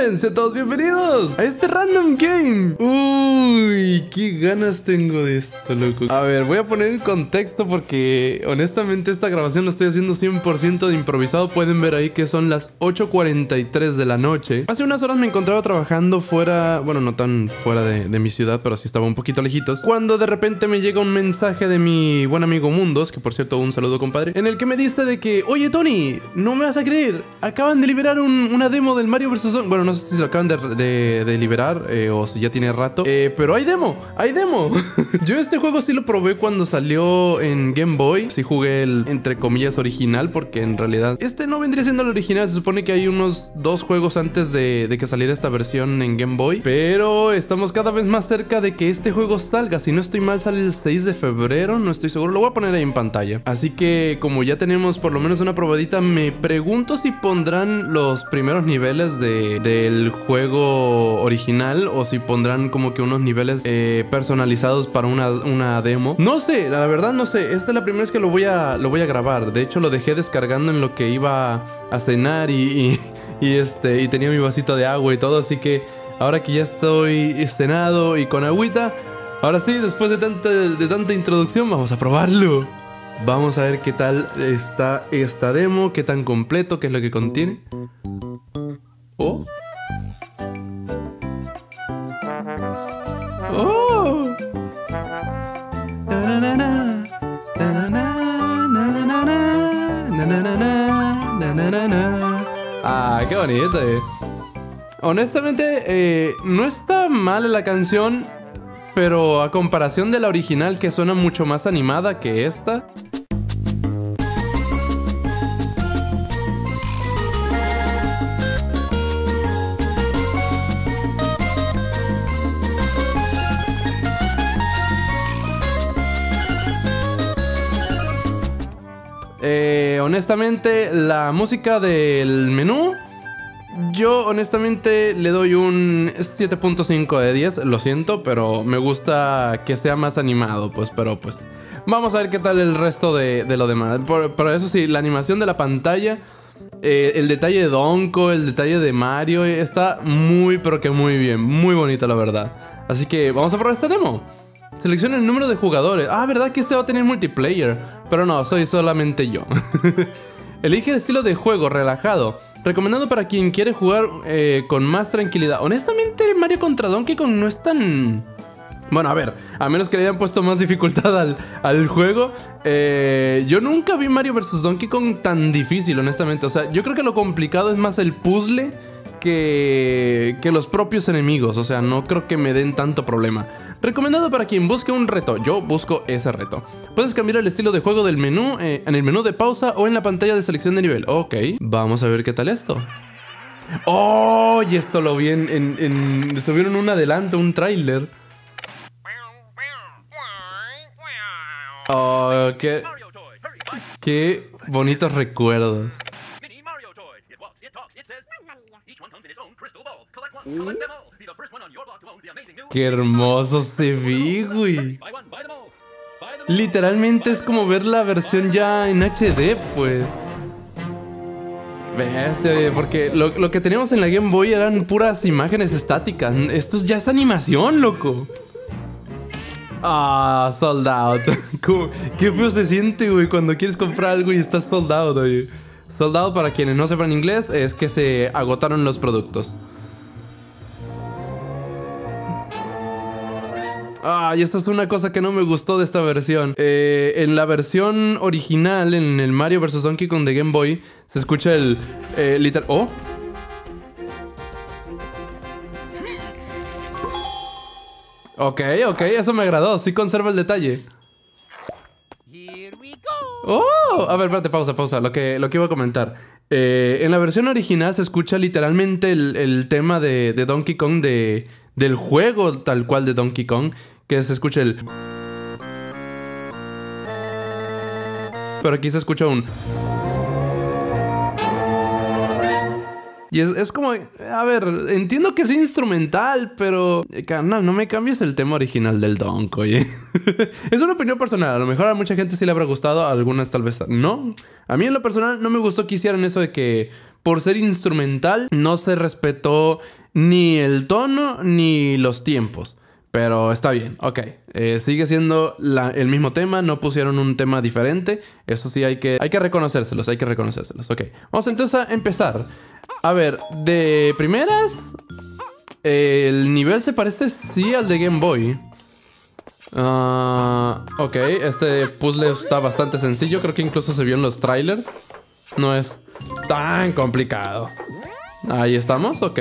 saben, sean todos bienvenidos a este Random Game. Uy, qué ganas tengo de esto, loco. A ver, voy a poner en contexto porque honestamente esta grabación la estoy haciendo 100% de improvisado. Pueden ver ahí que son las 8:43 de la noche. Hace unas horas me encontraba trabajando fuera, bueno, no tan fuera de mi ciudad, pero sí estaba un poquito lejitos, cuando de repente me llega un mensaje de mi buen amigo Mundos, que por cierto, un saludo, compadre, en el que me dice de que, oye, Tony, no me vas a creer, acaban de liberar una demo del Mario vs. Zombies. Bueno, no sé si lo acaban de liberar o si ya tiene rato, pero hay demo, hay demo. Yo este juego sí lo probé cuando salió en Game Boy. Sí jugué el, entre comillas, original, porque en realidad este no vendría siendo el original. Se supone que hay unos 2 juegos antes de que saliera esta versión en Game Boy, pero estamos cada vez más cerca de que este juego salga. Si no estoy mal, sale el 6 de febrero, no estoy seguro. Lo voy a poner ahí en pantalla. Así que como ya tenemos por lo menos una probadita, me pregunto si pondrán los primeros niveles del juego original o si pondrán como que unos niveles personalizados para una demo. No sé, la verdad no sé. Esta es la primera vez que lo voy a grabar. De hecho lo dejé descargando en lo que iba a cenar y tenía mi vasito de agua y todo. Así que ahora que ya estoy cenado y con agüita, ahora sí, después de tanta introducción, vamos a probarlo. Vamos a ver qué tal está esta demo, qué tan completo, qué es lo que contiene. Oh. Oh. Ah, qué bonito. Honestamente, no está mal la canción, pero a comparación de la original, que suena mucho más animada que esta. Honestamente, la música del menú, yo honestamente le doy un 7.5 de 10. Lo siento, pero me gusta que sea más animado, pues, pero pues vamos a ver qué tal el resto de lo demás. Pero eso sí, la animación de la pantalla, el detalle de Donko, el detalle de Mario, está muy, pero que muy bien, muy bonita la verdad. Así que vamos a probar esta demo. Selecciona el número de jugadores. Ah, verdad que este va a tener multiplayer, pero no, soy solamente yo. Elige el estilo de juego, relajado, recomendado para quien quiere jugar con más tranquilidad. Honestamente, Mario contra Donkey Kong no es tan... Bueno, a ver, a menos que le hayan puesto más dificultad al juego. Yo nunca vi Mario vs. Donkey Kong tan difícil, honestamente. O sea, yo creo que lo complicado es más el puzzle que los propios enemigos. O sea, no creo que me den tanto problema. Recomendado para quien busque un reto. Yo busco ese reto. Puedes cambiar el estilo de juego del menú en el menú de pausa o en la pantalla de selección de nivel. Ok, vamos a ver qué tal esto. Oh, y esto lo vi subieron un adelanto, un tráiler. Oh, qué bonitos recuerdos. Qué hermoso se ve, güey. Literalmente es como ver la versión ya en HD, pues. Porque lo que teníamos en la Game Boy eran puras imágenes estáticas. Esto ya es animación, loco. Ah, sold out. Qué feo se siente, güey, cuando quieres comprar algo y estás sold out, güey. Sold out, para quienes no sepan inglés, es que se agotaron los productos. Ah, y esta es una cosa que no me gustó de esta versión. En la versión original, en el Mario vs. Donkey Kong de Game Boy, se escucha el literal... ¡Oh! Ok, eso me agradó. Sí conserva el detalle. ¡Oh! A ver, espérate, pausa. Lo que iba a comentar. En la versión original se escucha literalmente el tema de Donkey Kong del juego tal cual de Donkey Kong, que se escucha el... Pero aquí se escucha un... Y es como... A ver, entiendo que es instrumental, pero... Carnal, no me cambies el tema original del Donkey, oye. Es una opinión personal. A lo mejor a mucha gente sí le habrá gustado, a algunas tal vez no. A mí en lo personal no me gustó que hicieran eso de que por ser instrumental, no se respetó ni el tono ni los tiempos. Pero está bien, ok. Sigue siendo el mismo tema, no pusieron un tema diferente. Eso sí, hay que reconocérselos, ok. Vamos entonces a empezar. A ver, de primeras, el nivel se parece sí al de Game Boy. Ok, este puzzle está bastante sencillo. Creo que incluso se vio en los trailers. No es tan complicado. Ahí estamos, ok.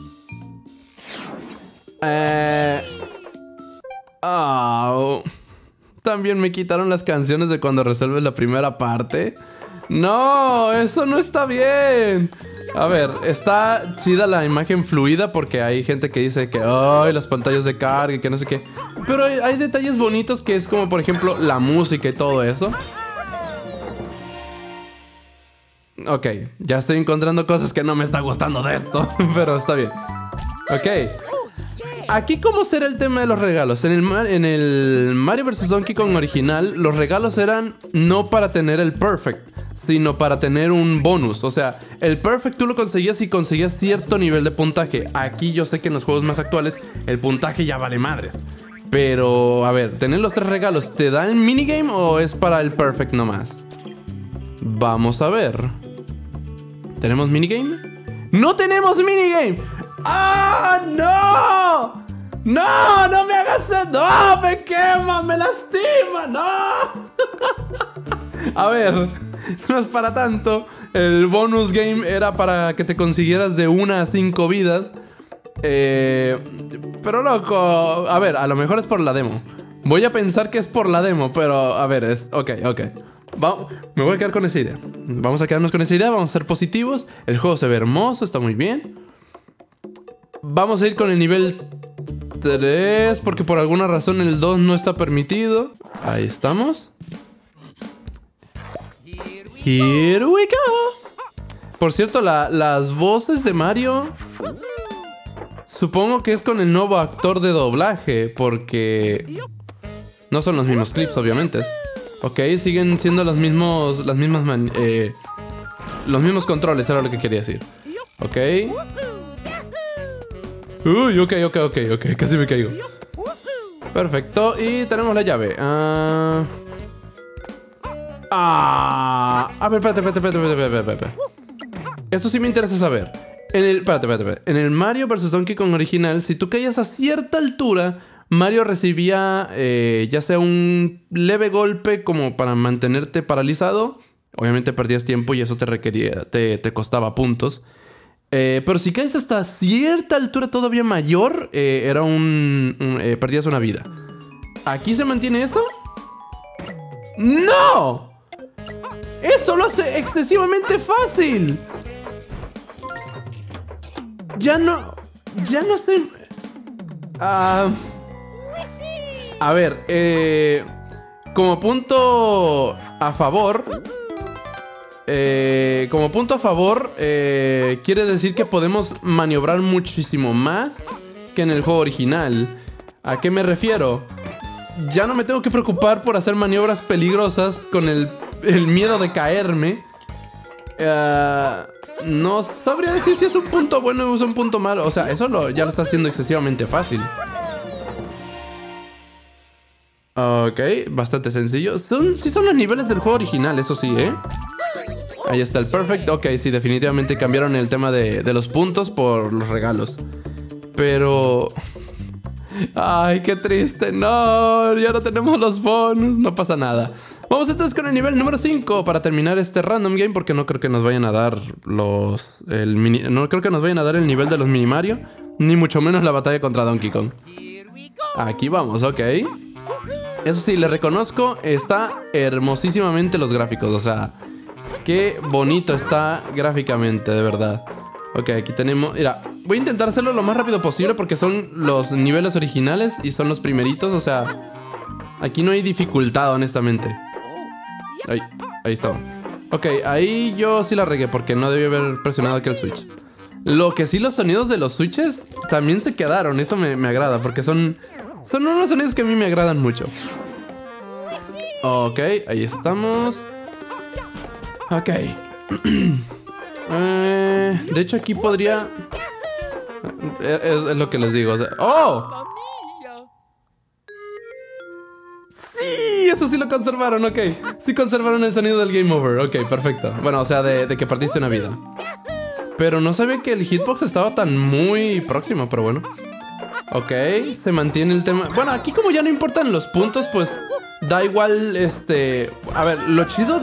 También me quitaron las canciones de cuando resuelves la primera parte. No, eso no está bien. A ver, está chida la imagen fluida porque hay gente que dice que ay, las pantallas de carga y que no sé qué. Pero hay detalles bonitos que es como por ejemplo la música y todo eso. Ok, ya estoy encontrando cosas que no me está gustando de esto. Pero está bien. Ok. Aquí, ¿cómo será el tema de los regalos? En el Mario vs. Donkey Kong original, los regalos eran no para tener el Perfect, sino para tener un bonus. O sea, el Perfect tú lo conseguías si conseguías cierto nivel de puntaje. Aquí yo sé que en los juegos más actuales el puntaje ya vale madres. Pero, a ver, ¿tener los 3 regalos te da el minigame o es para el Perfect nomás? Vamos a ver. ¿Tenemos minigame? ¡No tenemos minigame! ¡Ah, no! ¡No! ¡No me hagas eso! ¡No! ¡Me quema! ¡Me lastima! ¡No! A ver, no es para tanto. El bonus game era para que te consiguieras de 1 a 5 vidas. Pero loco, a ver, a lo mejor es por la demo. Voy a pensar que es por la demo, pero a ver, ok. Me voy a quedar con esa idea. Vamos a quedarnos con esa idea, vamos a ser positivos. El juego se ve hermoso, está muy bien. Vamos a ir con el nivel 3 porque por alguna razón el 2 no está permitido. Ahí estamos. Here we go. Por cierto, las voces de Mario supongo que es con el nuevo actor de doblaje, porque no son los mismos clips, obviamente. Ok, siguen siendo los mismos controles, era lo que quería decir. Ok. Uy, ok, casi me caigo. Perfecto, y tenemos la llave. A ver, espérate. Esto sí me interesa saber. Espérate. En el Mario vs. Donkey Kong original, si tú caías a cierta altura, Mario recibía ya sea un leve golpe como para mantenerte paralizado. Obviamente perdías tiempo y eso te costaba puntos. Pero si caes hasta cierta altura todavía mayor, perdías una vida. ¿Aquí se mantiene eso? ¡No! ¡Eso lo hace excesivamente fácil! Ya no sé... A ver, como punto a favor... quiere decir que podemos maniobrar muchísimo más que en el juego original. ¿A qué me refiero? Ya no me tengo que preocupar por hacer maniobras peligrosas con el miedo de caerme. No sabría decir si es un punto bueno o es un punto malo. O sea, eso ya lo está haciendo excesivamente fácil. Ok, bastante sencillo. Sí son los niveles del juego original, eso sí, ¿eh? Ahí está el Perfect. Ok, sí, definitivamente cambiaron el tema de los puntos por los regalos. Pero... ay, qué triste. No, ya no tenemos los bonus. No pasa nada. Vamos entonces con el nivel número 5 para terminar este random game, porque no creo que nos vayan a dar no creo que nos vayan a dar el nivel de los mini Mario, ni mucho menos la batalla contra Donkey Kong. Aquí vamos, ok. Eso sí, le reconozco, está hermosísimamente los gráficos, o sea, qué bonito está gráficamente, de verdad. Ok, aquí tenemos... mira, voy a intentar hacerlo lo más rápido posible porque son los niveles originales y son los primeritos, o sea... aquí no hay dificultad, honestamente. Ahí está. Ok, ahí yo sí la regué porque no debí haber presionado aquel switch. Lo que sí, los sonidos de los switches también se quedaron. Eso me agrada porque son unos sonidos que a mí me agradan mucho. Ok, ahí estamos. Ok. De hecho, aquí podría... Es lo que les digo. O sea... ¡Oh! Sí, eso sí lo conservaron, ok. Sí conservaron el sonido del game over. Ok, perfecto. Bueno, o sea, de que perdiste una vida. Pero no sabía que el hitbox estaba tan muy próximo, pero bueno. Ok, se mantiene el tema. Bueno, aquí como ya no importan los puntos, pues da igual, A ver, lo chido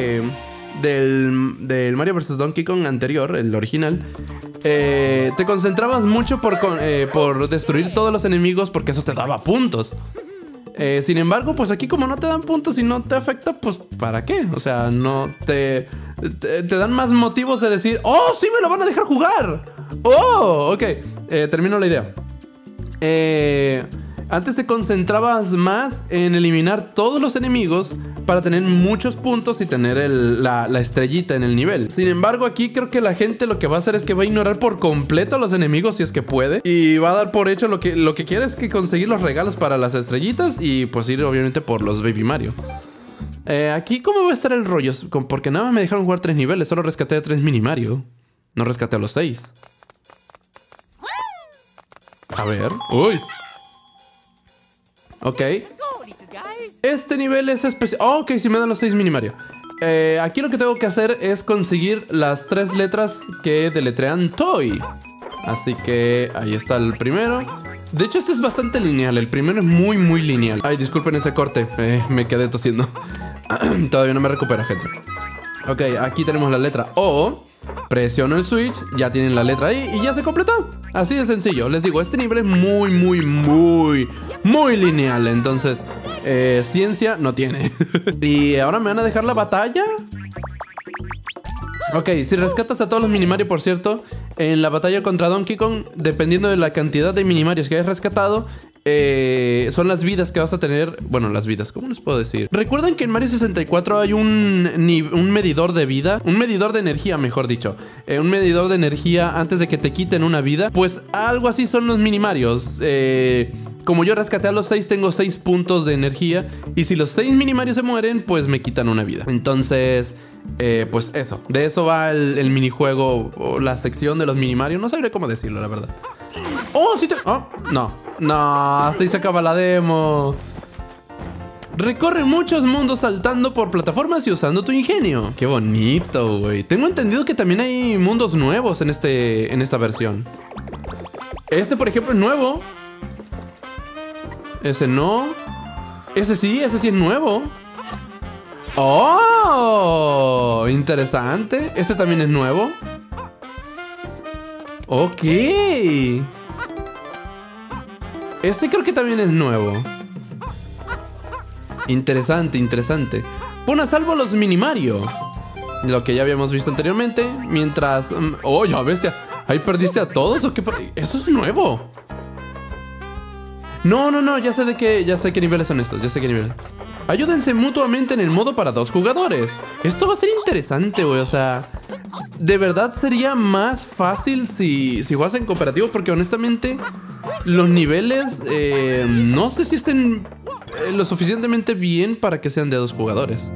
del Mario vs. Donkey Kong anterior, el original, te concentrabas mucho por destruir todos los enemigos porque eso te daba puntos. Sin embargo, pues aquí como no te dan puntos y no te afecta, pues ¿para qué? O sea, no te dan más motivos de decir, ¡oh, sí me lo van a dejar jugar! ¡Oh! Ok, termino la idea. Antes te concentrabas más en eliminar todos los enemigos para tener muchos puntos y tener la estrellita en el nivel. Sin embargo, aquí creo que la gente lo que va a hacer es que va a ignorar por completo a los enemigos si es que puede. Y va a dar por hecho lo que quiere es que conseguir los regalos para las estrellitas y pues ir obviamente por los Baby Mario. Aquí ¿cómo va a estar el rollo? Porque nada más me dejaron jugar 3 niveles. Solo rescaté a 3 mini Mario. No rescaté a los 6. A ver. ¡Uy! Ok. Este nivel es especial. Oh, ok, sí me dan los 6 mini Mario. Aquí lo que tengo que hacer es conseguir las 3 letras que deletrean Toy. Así que ahí está el primero. De hecho, este es bastante lineal. El primero es muy, muy lineal. Ay, disculpen ese corte. Me quedé tosiendo. Todavía no me recupero, gente. Ok, aquí tenemos la letra O. Presiono el switch, ya tienen la letra ahí y ya se completó. Así de sencillo. Les digo, este nivel es muy, muy, muy, muy lineal. Entonces, ciencia no tiene. Y ahora me van a dejar la batalla. Ok, si rescatas a todos los Mini-Mario, por cierto, en la batalla contra Donkey Kong, dependiendo de la cantidad de Mini-Marios que hayas rescatado, son las vidas que vas a tener. Bueno, las vidas, ¿cómo les puedo decir? ¿Recuerdan que en Mario 64 hay un medidor de vida? Un medidor de energía, mejor dicho. Un medidor de energía antes de que te quiten una vida. Pues algo así son los Mini-Marios. Como yo rescaté a los 6, tengo 6 puntos de energía. Y si los 6 Mini-Marios se mueren, pues me quitan una vida. Entonces... pues eso, de eso va el minijuego o la sección de los Mini-Mario. No sabré cómo decirlo, la verdad. ¡Oh, sí te... Oh, no, hasta ahí se acaba la demo. Recorre muchos mundos saltando por plataformas y usando tu ingenio. Qué bonito, güey. Tengo entendido que también hay mundos nuevos en esta versión. Este, por ejemplo, es nuevo. Ese no. Ese sí es nuevo. ¡Oh! Interesante. Este también es nuevo. Ok. Este creo que también es nuevo. Interesante, interesante. Pon a salvo los Mini-Mario. Lo que ya habíamos visto anteriormente. Mientras... ¡Oh, ya bestia! ¿Ahí perdiste a todos o qué? ¡Eso es nuevo! No, ya sé qué niveles son estos. Ya sé qué niveles. Ayúdense mutuamente en el modo para 2 jugadores. Esto va a ser interesante, güey. O sea, de verdad sería más fácil si juegas en cooperativo. Porque honestamente, los niveles no sé si estén lo suficientemente bien para que sean de 2 jugadores.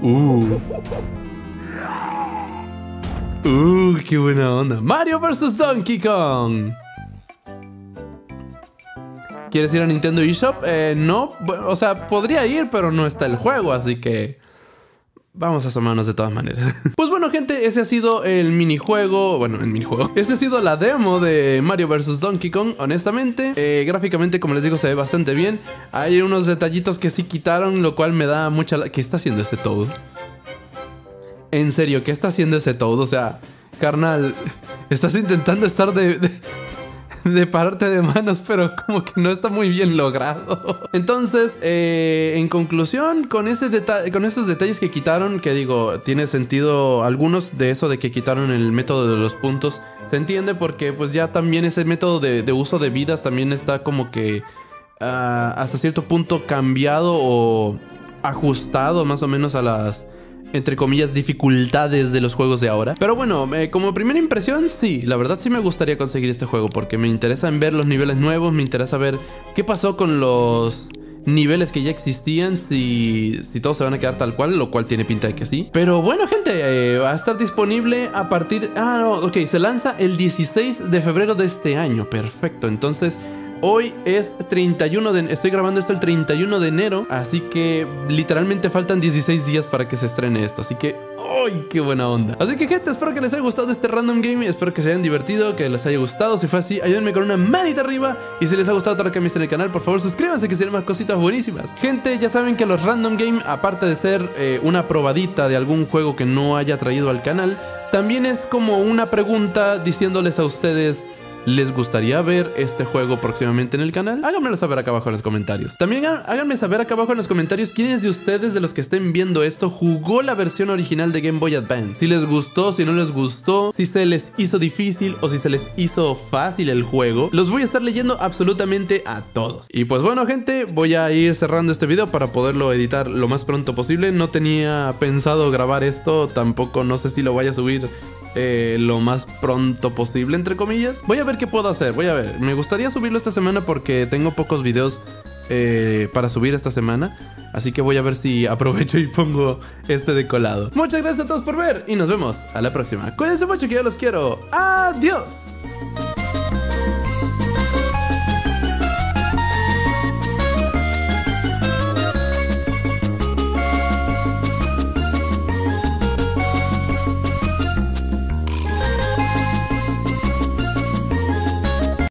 Qué buena onda. Mario vs. Donkey Kong. ¿Quieres ir a Nintendo eShop? No, o sea, podría ir, pero no está el juego, así que... vamos a asomarnos de todas maneras. Pues bueno, gente, ese ha sido el minijuego. Bueno, el minijuego. Esa ha sido la demo de Mario vs. Donkey Kong, honestamente. Gráficamente, como les digo, se ve bastante bien. Hay unos detallitos que sí quitaron, lo cual me da mucha... ¿Qué está haciendo ese Toad? En serio, ¿qué está haciendo ese Toad? O sea, carnal, estás intentando estar de pararte de manos, pero como que no está muy bien logrado. Entonces, en conclusión, con esos detalles que quitaron, que digo, tiene sentido algunos de eso de que quitaron el método de los puntos. Se entiende porque pues ya también ese método de uso de vidas también está como que hasta cierto punto cambiado o ajustado más o menos a las... entre comillas, dificultades de los juegos de ahora. Pero bueno, como primera impresión, sí, la verdad sí me gustaría conseguir este juego porque me interesa en ver los niveles nuevos, me interesa ver qué pasó con los niveles que ya existían, si todos se van a quedar tal cual, lo cual tiene pinta de que sí. Pero bueno, gente, va a estar disponible a partir... Ah, no, ok, se lanza el 16 de febrero de este año. Perfecto, entonces... Hoy es 31 de... Estoy grabando esto el 31 de enero. Así que literalmente faltan 16 días para que se estrene esto. Así que... ¡Ay, qué buena onda! Así que, gente, espero que les haya gustado este random game. Espero que se hayan divertido, que les haya gustado. Si fue así, ayúdenme con una manita arriba. Y si les ha gustado todo lo que me hice en el canal, por favor suscríbanse, que se más cositas buenísimas. Gente, ya saben que los random game, aparte de ser una probadita de algún juego que no haya traído al canal, también es como una pregunta diciéndoles a ustedes... ¿Les gustaría ver este juego próximamente en el canal? Háganmelo saber acá abajo en los comentarios. También háganme saber acá abajo en los comentarios quiénes de ustedes, de los que estén viendo esto, jugó la versión original de Game Boy Advance. Si les gustó, si no les gustó, si se les hizo difícil o si se les hizo fácil el juego. Los voy a estar leyendo absolutamente a todos. Y pues bueno, gente, voy a ir cerrando este video para poderlo editar lo más pronto posible. No tenía pensado grabar esto, tampoco no sé si lo vaya a subir lo más pronto posible, entre comillas. Voy a ver qué puedo hacer, voy a ver. Me gustaría subirlo esta semana porque tengo pocos videos para subir esta semana. Así que voy a ver si aprovecho y pongo este de colado. Muchas gracias a todos por ver y nos vemos a la próxima. Cuídense mucho, que yo los quiero. ¡Adiós!